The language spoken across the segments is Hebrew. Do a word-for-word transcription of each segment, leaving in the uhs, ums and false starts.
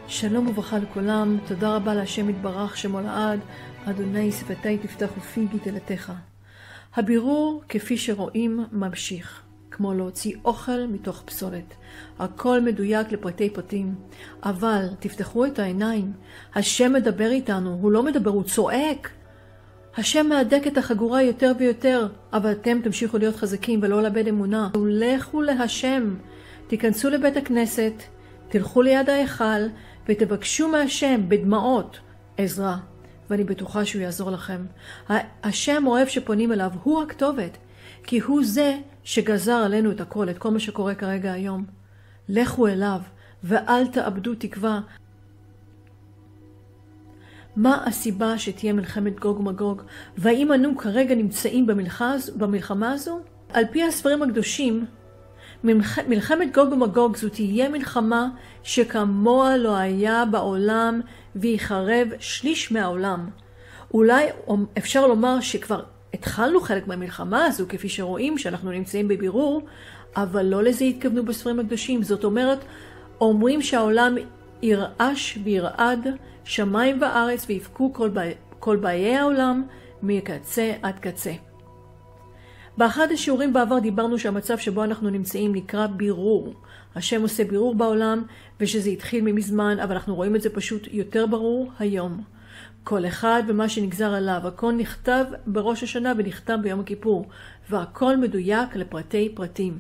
שלום וברכה לכולם, תודה רבה להשם יתברך שמו לעד, אדוני שפתי תפתח ופי גדלתך. הבירור כפי שרואים ממשיך, כמו להוציא אוכל מתוך פסולת. הכל מדויק לפרטי פרטים, אבל תפתחו את העיניים, השם מדבר איתנו, הוא לא מדבר, הוא צועק. השם מהדק את החגורה יותר ויותר, אבל אתם תמשיכו להיות חזקים ולא לאבד אמונה. לכו להשם, תיכנסו לבית הכנסת, תלכו ליד ההיכל ותבקשו מהשם בדמעות עזרה, ואני בטוחה שהוא יעזור לכם. השם אוהב שפונים אליו, הוא הכתובת, כי הוא זה שגזר עלינו את הכל, את כל מה שקורה כרגע היום. לכו אליו ואל תאבדו תקווה. מה הסיבה שתהיה מלחמת גוג ומגוג? והאם אנו כרגע נמצאים במלחמה הזו? על פי הספרים הקדושים, מלחמת גוג ומגוג זו תהיה מלחמה שכמוה לא היה בעולם ויחרב שליש מהעולם. אולי אפשר לומר שכבר התחלנו חלק מהמלחמה הזו, כפי שרואים שאנחנו נמצאים בבירור, אבל לא לזה התכוונו בספרים הקדושים. זאת אומרת, אומרים שהעולם ירעש וירעד, שמיים וארץ ויפקו כל, בא... כל באי העולם מקצה עד קצה. באחד השיעורים בעבר דיברנו שהמצב שבו אנחנו נמצאים נקרא בירור. השם עושה בירור בעולם ושזה התחיל ממזמן, אבל אנחנו רואים את זה פשוט יותר ברור היום. כל אחד ומה שנגזר עליו, הכל נכתב בראש השנה ונכתב ביום הכיפור, והכל מדויק לפרטי פרטים.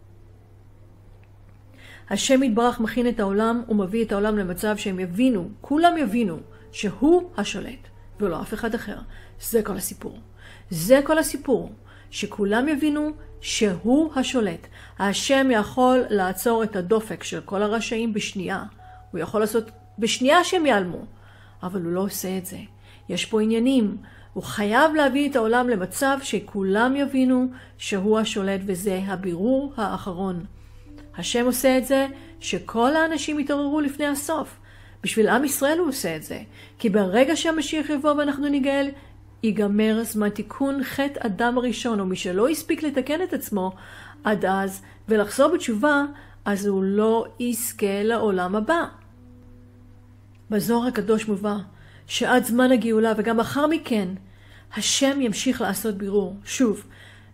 השם יתברך מכין את העולם ומביא את העולם למצב שהם יבינו, כולם יבינו, שהוא השולט ולא אף אחד אחר. זה כל הסיפור. זה כל הסיפור. שכולם יבינו שהוא השולט. השם יכול לעצור את הדופק של כל הרשעים בשנייה. הוא יכול לעשות בשנייה שהם ייעלמו. אבל הוא לא עושה את זה. יש פה עניינים. הוא חייב להביא את העולם למצב שכולם יבינו שהוא השולט, וזה הבירור האחרון. השם עושה את זה שכל האנשים יתעוררו לפני הסוף. בשביל עם ישראל הוא עושה את זה. כי ברגע שהמשיח יבוא ואנחנו ניגאל, ייגמר זמן תיקון חטא אדם הראשון, או מי שלא הספיק לתקן את עצמו עד אז ולחזור בתשובה, אז הוא לא יזכה לעולם הבא. בזוהר הקדוש מובא שעד זמן הגאולה וגם אחר מכן השם ימשיך לעשות בירור. שוב,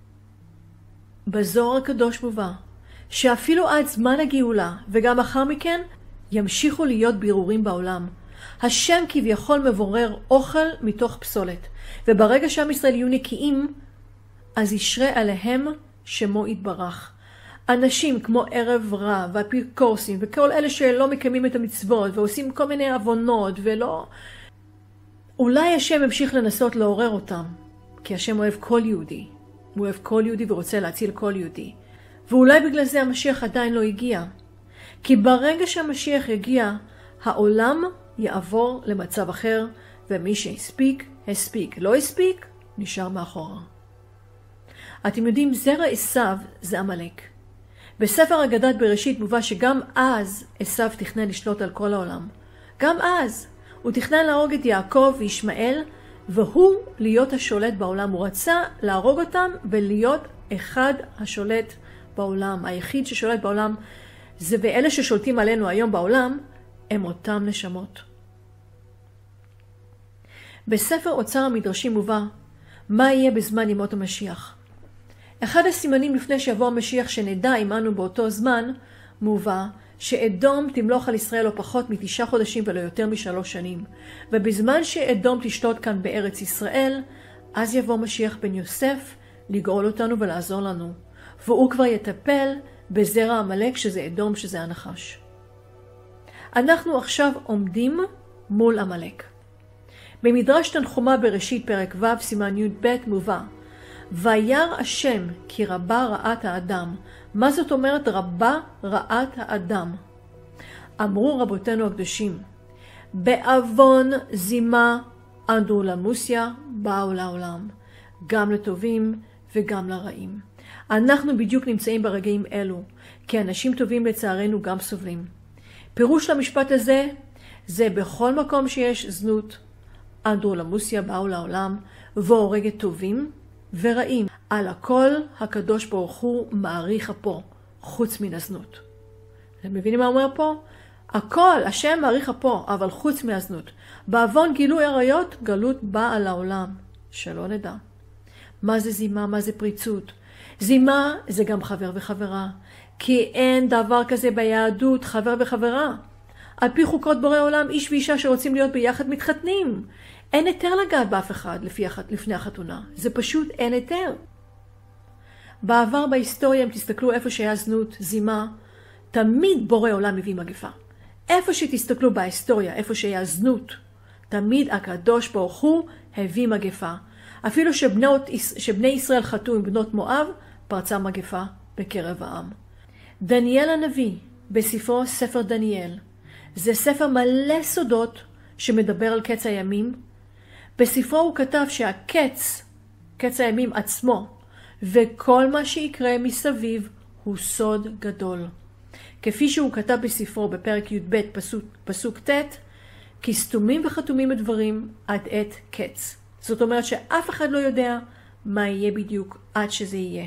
בזוהר הקדוש מובא שאפילו עד זמן הגאולה וגם אחר מכן ימשיכו להיות בירורים בעולם. השם כביכול מבורר אוכל מתוך פסולת, וברגע שעם ישראל יהיו נקיים, אז ישרה עליהם שמו יתברך. אנשים כמו ערב רע והאפיקורסים וכל אלה שלא מקיימים את המצוות ועושים כל מיני עוונות ולא... אולי השם ימשיך לנסות לעורר אותם, כי השם אוהב כל יהודי. הוא אוהב כל יהודי ורוצה להציל כל יהודי. ואולי בגלל זה המשיח עדיין לא הגיע. כי ברגע שהמשיח יגיע, העולם יעבור למצב אחר, ומי שהספיק, הספיק. לא הספיק, נשאר מאחורה. אתם יודעים, זרע עשיו זה עמלק. בספר אגדת בראשית מובא שגם אז עשיו תכנן לשלוט על כל העולם. גם אז הוא תכנן להרוג את יעקב וישמעאל, והוא להיות השולט בעולם. הוא רצה להרוג אותם ולהיות אחד השולט בעולם. היחיד ששולט בעולם זה, ואלה ששולטים עלינו היום בעולם, הם אותם נשמות. בספר אוצר המדרשים מובא, מה יהיה בזמן ימות המשיח? אחד הסימנים לפני שיבוא המשיח שנדע עמנו באותו זמן, מובא שאדום תמלוך על ישראל לא פחות מתשעה חודשים ולא יותר משלוש שנים. ובזמן שאדום תשלוט כאן בארץ ישראל, אז יבוא משיח בן יוסף לגאול אותנו ולעזור לנו. והוא כבר יטפל בזרע עמלק שזה אדום, שזה הנחש. אנחנו עכשיו עומדים מול עמלק. במדרש תנחומה בראשית פרק ו' סימן י' ב' מובא, וירא השם כי רבה רעת האדם. מה זאת אומרת רבה רעת האדם? אמרו רבותינו הקדושים, בעוון זימה אנדרולמוסיה באו לעולם, גם לטובים וגם לרעים. אנחנו בדיוק נמצאים ברגעים אלו, כי אנשים טובים לצערנו גם סובלים. פירוש למשפט הזה, זה בכל מקום שיש זנות, אנדרולמוסיה באו לעולם, והורגת טובים ורעים. על הכל הקדוש ברוך הוא מעריך אפו, חוץ מן הזנות. אתם מבינים מה אומר פה? הכל, השם מעריך פה, אבל חוץ מהזנות. בעוון גילוי עריות, גלות באה על העולם. שלא נדע. מה זה זימה? מה זה פריצות? זימה זה גם חבר וחברה. כי אין דבר כזה ביהדות, חבר וחברה. על פי חוקות בורא עולם, איש ואישה שרוצים להיות ביחד מתחתנים. אין היתר לגעת באף אחד לפי, לפני החתונה. זה פשוט אין היתר. בעבר בהיסטוריה, אם תסתכלו איפה שהיה זנות, זימה, תמיד בורא עולם מביא מגפה. איפה שתסתכלו בהיסטוריה, איפה שהיה זנות, תמיד הקדוש ברוך הוא הביא מגפה. אפילו שבנות, שבני ישראל חטאו עם בנות מואב, פרצה מגפה בקרב העם. דניאל הנביא, בספרו ספר דניאל, זה ספר מלא סודות שמדבר על קץ הימים. בספרו הוא כתב שהקץ, קץ הימים עצמו, וכל מה שיקרה מסביב הוא סוד גדול. כפי שהוא כתב בספרו בפרק י"ב פסוק, פסוק ט', כי סתומים וחתומים הדברים עד עת קץ. זאת אומרת שאף אחד לא יודע מה יהיה בדיוק עד שזה יהיה.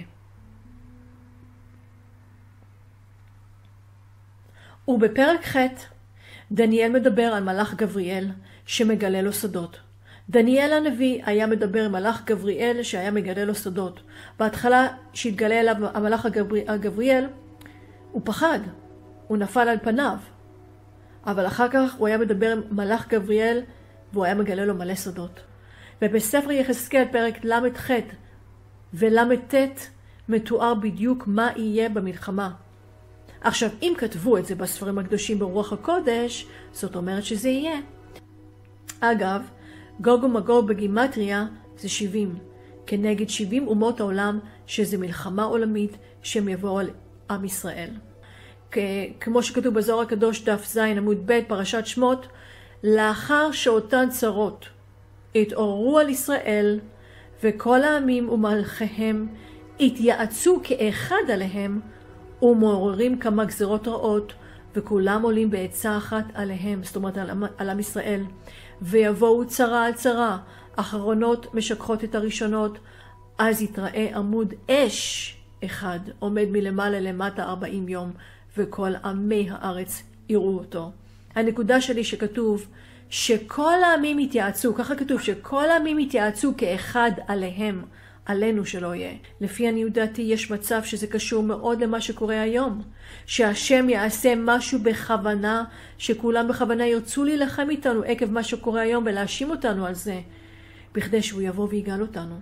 ובפרק ח' דניאל מדבר על מלאך גבריאל שמגלה לו סודות. דניאל הנביא היה מדבר עם מלאך גבריאל שהיה מגלה לו סודות. בהתחלה שהתגלה אליו המלאך הגבריאל, הוא פחד, הוא נפל על פניו. אבל אחר כך הוא היה מדבר עם מלאך גבריאל והוא היה מגלה לו מלא סודות. ובספר יחזקאל פרק למ"ח ולמ"ט מתואר בדיוק מה יהיה במלחמה. עכשיו, אם כתבו את זה בספרים הקדושים ברוח הקודש, זאת אומרת שזה יהיה. אגב, גוג ומגוג בגימטריה זה שבעים, כנגד שבעים אומות העולם, שזה מלחמה עולמית שהם יבואו על עם ישראל. כמו שכתוב בזוהר הקדוש דף ז' עמוד ב' פרשת שמות, לאחר שאותן צרות התעוררו על ישראל, וכל העמים ומלכיהם התייעצו כאחד עליהם, ומעוררים כמה גזרות רעות, וכולם עולים בעצה אחת עליהם, זאת אומרת על, על עם ישראל. ויבואו צרה על צרה, אחרונות משכחות את הראשונות, אז יתראה עמוד אש אחד, עומד מלמעלה למטה ארבעים יום, וכל עמי הארץ יראו אותו. הנקודה שלי שכתוב שכל העמים התייעצו, ככה כתוב שכל העמים התייעצו כאחד עליהם, עלינו שלא יהיה. לפי עניות דעתי יש מצב שזה קשור מאוד למה שקורה היום. שהשם יעשה משהו בכוונה, שכולם בכוונה ירצו להילחם איתנו עקב מה שקורה היום ולהאשים אותנו על זה, בכדי שהוא יבוא ויגאל אותנו.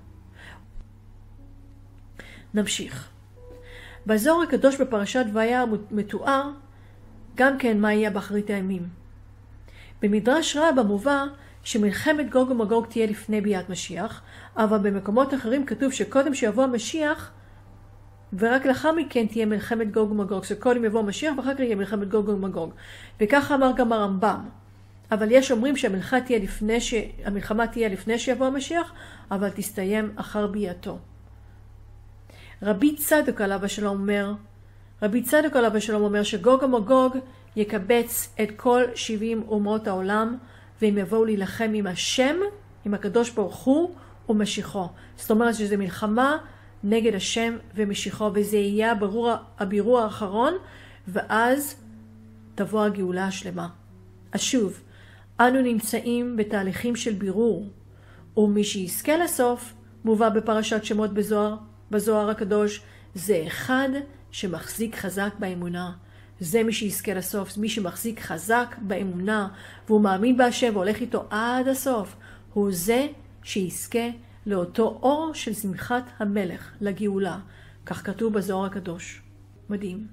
נמשיך. בזוהר הקדוש בפרשת והיה מתואר גם כן מה יהיה באחרית הימים. במדרש רבה מובא שמלחמת גוג ומגוג תהיה לפני ביאת משיח, אבל במקומות אחרים כתוב שקודם שיבוא המשיח, ורק לאחר מכן תהיה מלחמת גוג ומגוג, שקודם יבוא המשיח ואחר כך יהיה מלחמת גוג ומגוג. וככה אמר גם הרמב"ם. אבל יש אומרים שהמלחמה תהיה לפני, ש... המלחמה תהיה לפני שיבוא המשיח, אבל תסתיים אחר ביאתו. רבי צדוק עליו השלום אומר, רבי צדוק עליו השלום אומר שגוג ומגוג יקבץ את כל שבעים אומות העולם, והם יבואו להילחם עם השם, עם הקדוש ברוך הוא ומשיחו. זאת אומרת שזה מלחמה נגד השם ומשיחו, וזה יהיה הבירור, הבירור האחרון, ואז תבוא הגאולה השלמה. אז שוב, אנו נמצאים בתהליכים של בירור, ומי שיזכה לסוף, מובא בפרשת שמות בזוהר, בזוהר הקדוש, זה אחד שמחזיק חזק באמונה. זה מי שיזכה לסוף, מי שמחזיק חזק באמונה, והוא מאמין בהשם והולך איתו עד הסוף, הוא זה שיזכה לאותו אור של שמחת המלך, לגאולה. כך כתוב בזוהר הקדוש. מדהים.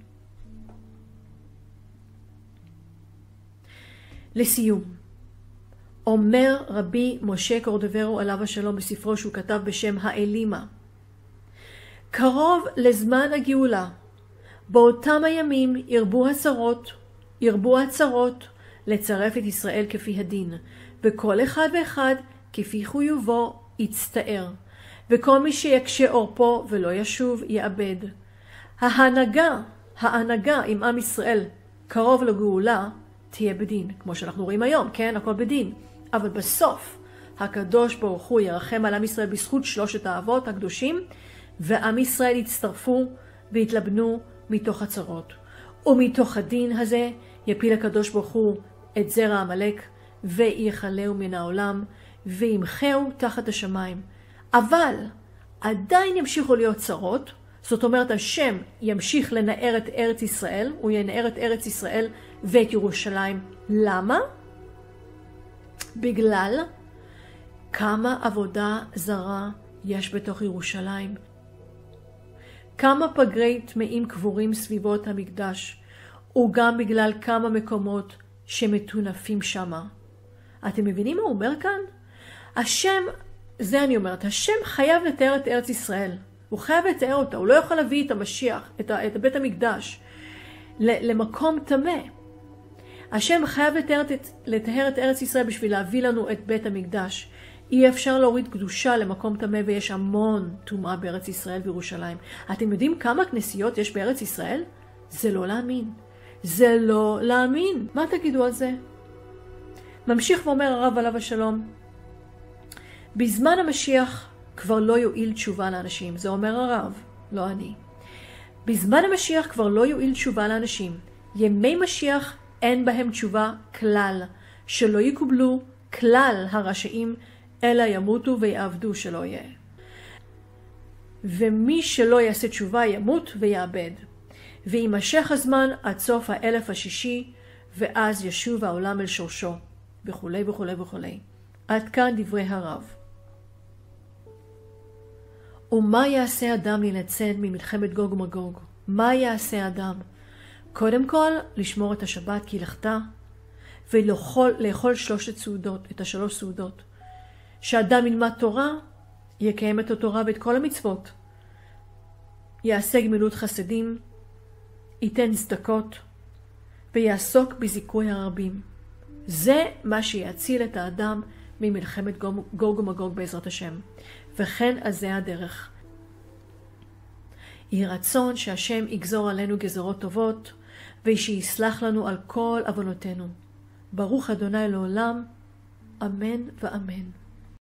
לסיום, אומר רבי משה קורדוברו עליו השלום בספרו שהוא כתב בשם האלימה, קרוב לזמן הגאולה, באותם הימים ירבו הצרות, ירבו הצרות לצרף את ישראל כפי הדין, וכל אחד ואחד כפי חיובו יצטער, וכל מי שיקשה עורפו ולא ישוב יאבד. ההנהגה, ההנהגה עם עם ישראל קרוב לגאולה תהיה בדין, כמו שאנחנו רואים היום, כן? הכל בדין. אבל בסוף הקדוש ברוך הוא ירחם על עם ישראל בזכות שלושת האבות הקדושים, ועם ישראל יצטרפו והתלבנו מתוך הצרות. ומתוך הדין הזה יפיל הקדוש ברוך הוא את זרע עמלק, ויחלהו מן העולם, וימחהו תחת השמיים. אבל עדיין ימשיכו להיות צרות, זאת אומרת, השם ימשיך לנער את ארץ ישראל, הוא ינער את ארץ ישראל ואת ירושלים. למה? בגלל כמה עבודה זרה יש בתוך ירושלים. כמה פגרי טמאים קבורים סביבות המקדש, וגם בגלל כמה מקומות שמטונפים שמה. אתם מבינים מה הוא אומר כאן? השם, זה אני אומרת, השם חייב לתאר את ארץ ישראל. הוא חייב לתאר אותה, הוא לא יכול להביא את המשיח, את, ה, את בית המקדש, למקום טמא. השם חייב לתאר את, לתאר את ארץ ישראל בשביל להביא לנו את בית המקדש. אי אפשר להוריד קדושה למקום טמא, ויש המון טומאה בארץ ישראל וירושלים. אתם יודעים כמה כנסיות יש בארץ ישראל? זה לא להאמין. זה לא להאמין. מה תגידו על זה? ממשיך ואומר הרב עליו השלום, בזמן המשיח כבר לא יועיל תשובה לאנשים. זה אומר הרב, לא אני. בזמן המשיח כבר לא יועיל תשובה לאנשים. ימי משיח אין בהם תשובה כלל, שלא יקובלו כלל הרשעים, אלא ימותו ויעבדו שלא יהיה. ומי שלא יעשה תשובה ימות ויעבד. וימשך הזמן עד סוף האלף השישי, ואז ישוב העולם אל שורשו, וכו' וכו' וכו'. עד כאן דברי הרב. ומה יעשה אדם להינצל ממלחמת גוג ומגוג? מה יעשה אדם? קודם כל, לשמור את השבת כהלכתה, ולאכול לאכול שלושת סעודות, את השלוש סעודות. שאדם ילמד תורה, יקיים את התורה ואת כל המצוות. יעשה גמילות חסדים, ייתן צדקות, ויעסוק בזיכוי הרבים. זה מה שיציל את האדם ממלחמת גוג ומגוג בעזרת השם. וכן אז זה הדרך. יהי רצון שהשם יגזור עלינו גזרות טובות, ושיסלח לנו על כל עוונותינו. ברוך אדוני לעולם, אמן ואמן.